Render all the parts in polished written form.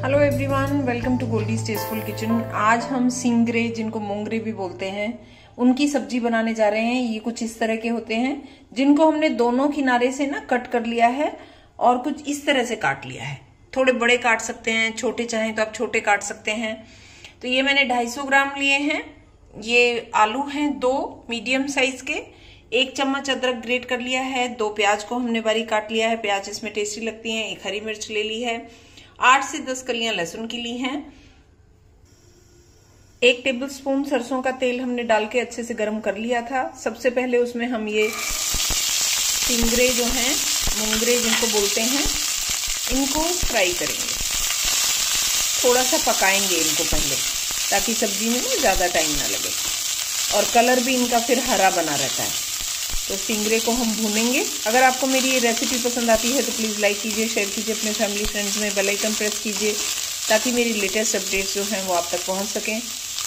Hello everyone, welcome to Goldie's Tasteful Kitchen. आज हम सिंगरे, जिनको मोंगरे भी बोलते हैं, उनकी सब्जी बनाने जा रहे हैं। ये कुछ इस तरह के होते हैं, जिनको हमने दोनों किनारे से ना कट कर लिया है और कुछ इस तरह से काट लिया है। थोड़े बड़े काट सकते हैं, छोटे चाहें तो आप छोटे काट सकते हैं। तो ये मैंने 250 ग्राम लिए हैं। ये आलू हैं 2 मीडियम साइज के, 1 चम्मच अदरक ग्रेट कर लिया है, 2 प्याज को हमने बारीक काट लिया है, प्याज इसमें टेस्टी लगती हैं। 1 हरी मिर्च ले ली है, 8 से 10 कलियां लहसुन की ली हैं। 1 टेबलस्पून सरसों का तेल हमने डाल के अच्छे से गर्म कर लिया था। सबसे पहले उसमें हम ये सिंगरे जो हैं, मोंगरे जिनको बोलते हैं, इनको फ्राई करेंगे। थोड़ा सा पकाएंगे इनको पहले, ताकि सब्जी में ना ज्यादा टाइम ना लगे और कलर भी इनका फिर हरा बना रहता है। तो सिंगरे को हम भूनेंगे। अगर आपको मेरी ये रेसिपी पसंद आती है तो प्लीज़ लाइक कीजिए, शेयर कीजिए अपने फैमिली फ्रेंड्स में, बेल आइकन प्रेस कीजिए ताकि मेरी लेटेस्ट अपडेट्स जो हैं वो आप तक पहुंच सकें।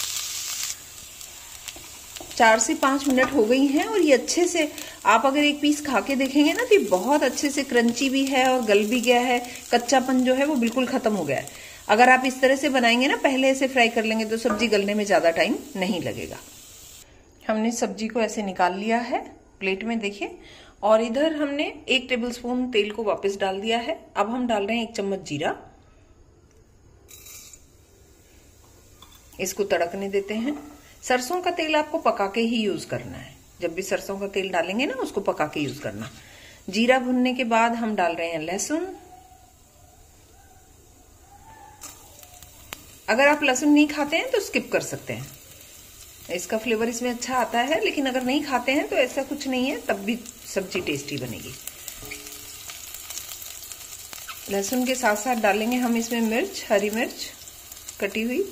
4 से 5 मिनट हो गई हैं और ये अच्छे से, आप अगर एक पीस खा के देखेंगे ना तो ये बहुत अच्छे से क्रंची भी है और गल भी गया है। कच्चापन जो है वो बिल्कुल खत्म हो गया है। अगर आप इस तरह से बनाएंगे ना, पहले ऐसे फ्राई कर लेंगे तो सब्जी गलने में ज्यादा टाइम नहीं लगेगा। हमने सब्जी को ऐसे निकाल लिया है प्लेट में, देखिए। और इधर हमने 1 टेबलस्पून तेल को वापस डाल दिया है। अब हम डाल रहे हैं 1 चम्मच जीरा। इसको तड़कने देते हैं। सरसों का तेल आपको पका के ही यूज करना है। जब भी सरसों का तेल डालेंगे ना, उसको पका के यूज करना। जीरा भुनने के बाद हम डाल रहे हैं लहसुन। अगर आप लहसुन नहीं खाते हैं तो स्किप कर सकते हैं, इसका फ्लेवर इसमें अच्छा आता है। लेकिन अगर नहीं खाते हैं तो ऐसा कुछ नहीं है, तब भी सब्जी टेस्टी बनेगी। लहसुन के साथ साथ डालेंगे हम इसमें मिर्च, हरी मिर्च कटी हुई,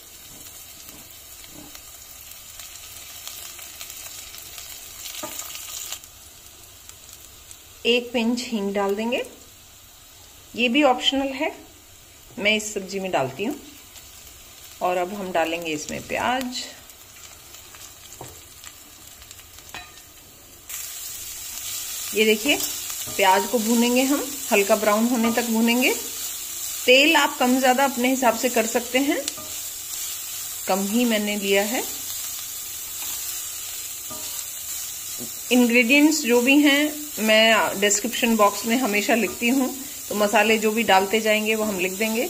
एक पिंच हींग डाल देंगे। ये भी ऑप्शनल है, मैं इस सब्जी में डालती हूँ। और अब हम डालेंगे इसमें प्याज। ये देखिए, प्याज को भूनेंगे हम, हल्का ब्राउन होने तक भूनेंगे। तेल आप कम ज्यादा अपने हिसाब से कर सकते हैं, कम ही मैंने लिया है। इंग्रेडिएंट्स जो भी हैं मैं डिस्क्रिप्शन बॉक्स में हमेशा लिखती हूँ, तो मसाले जो भी डालते जाएंगे वो हम लिख देंगे।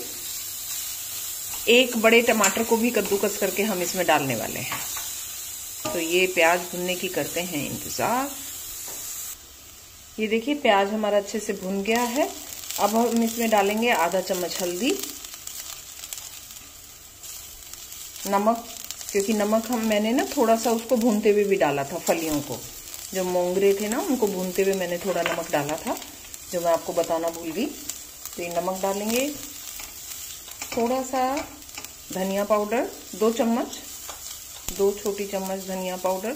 1 बड़े टमाटर को भी कद्दूकस करके हम इसमें डालने वाले हैं। तो ये प्याज भुनने की करते हैं इंतजार। ये देखिए, प्याज हमारा अच्छे से भुन गया है। अब हम इसमें डालेंगे आधा चम्मच हल्दी, नमक, क्योंकि नमक मैंने ना थोड़ा सा उसको भूनते हुए भी डाला था। फलियों को, जो मोंगरे थे ना, उनको भूनते हुए मैंने थोड़ा नमक डाला था, जो मैं आपको बताना भूल गई। तो ये नमक डालेंगे। थोड़ा सा धनिया पाउडर, 2 चम्मच, 2 छोटी चम्मच धनिया पाउडर।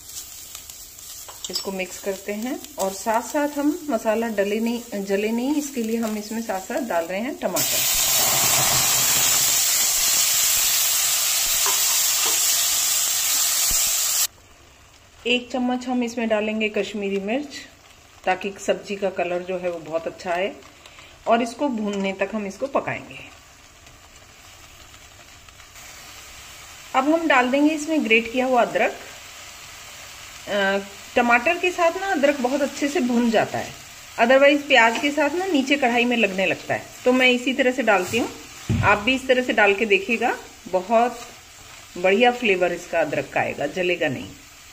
इसको मिक्स करते हैं और साथ साथ हम मसाला जले नहीं, इसके लिए हम इसमें साथ साथ डाल रहे हैं टमाटर। एक चम्मच हम इसमें डालेंगे कश्मीरी मिर्च, ताकि सब्जी का कलर जो है वो बहुत अच्छा आए। और इसको भूनने तक हम इसको पकाएंगे। अब हम डाल देंगे इसमें ग्रेट किया हुआ अदरक। टमाटर के साथ ना अदरक बहुत अच्छे से भुन जाता है, अदरवाइज प्याज के साथ ना नीचे कढ़ाई में लगने लगता है। तो मैं इसी तरह से डालती हूँ, आप भी इस तरह से डाल के देखिएगा, बहुत बढ़िया फ्लेवर इसका अदरक का आएगा, जलेगा नहीं।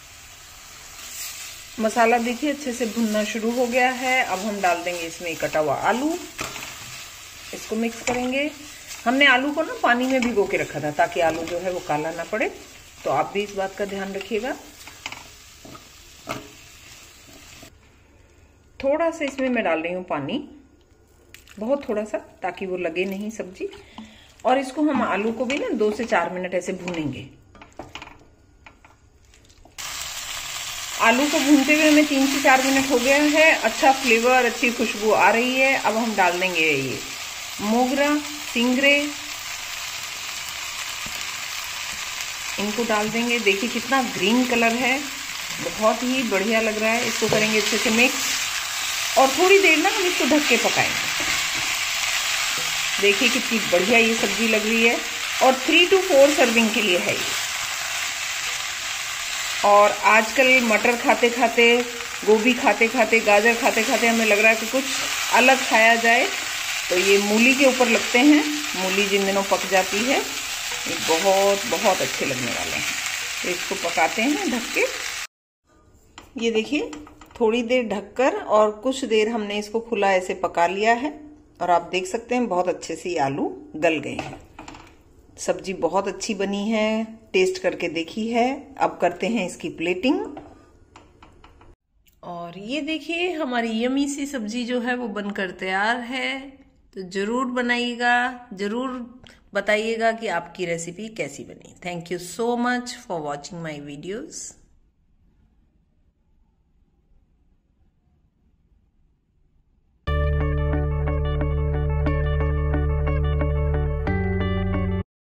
मसाला देखिए अच्छे से भुनना शुरू हो गया है। अब हम डाल देंगे इसमें कटा हुआ आलू। इसको मिक्स करेंगे। हमने आलू को ना पानी में भिगो के रखा था, ताकि आलू जो है वो काला ना पड़े, तो आप भी इस बात का ध्यान रखिएगा। थोड़ा सा इसमें मैं डाल रही हूँ पानी, बहुत थोड़ा सा, ताकि वो लगे नहीं सब्जी। और इसको हम आलू को भी ना 2 से 4 मिनट ऐसे भूनेंगे। आलू को भूनते हुए हमें 3 से 4 मिनट हो गया है। अच्छा फ्लेवर, अच्छी खुशबू आ रही है। अब हम डाल देंगे ये मोगरा, सिंगरे, इनको डाल देंगे। देखिए कितना ग्रीन कलर है, बहुत ही बढ़िया लग रहा है। इसको करेंगे अच्छे से मिक्स और थोड़ी देर ना हम इसको ढक के पकाएंगे। देखिए कितनी बढ़िया ये सब्जी लग रही है और 3 to 4 सर्विंग के लिए है ये। और आजकल मटर खाते खाते, गोभी खाते खाते, गाजर खाते खाते हमें लग रहा है कि कुछ अलग खाया जाए, तो ये मूली के ऊपर लगते हैं। मूली जिन दिनों पक जाती है ये बहुत बहुत अच्छे लगने वाले हैं। तो इसको पकाते हैं ढक के। ये देखिए थोड़ी देर ढककर और कुछ देर हमने इसको खुला ऐसे पका लिया है और आप देख सकते हैं बहुत अच्छे से ये आलू गल गए हैं। सब्जी बहुत अच्छी बनी है, टेस्ट करके देखी है। अब करते हैं इसकी प्लेटिंग। और ये देखिए हमारी यमी सी सब्जी जो है वो बनकर तैयार है। तो जरूर बनाइएगा, जरूर बताइएगा कि आपकी रेसिपी कैसी बनी। Thank you so much for watching my videos.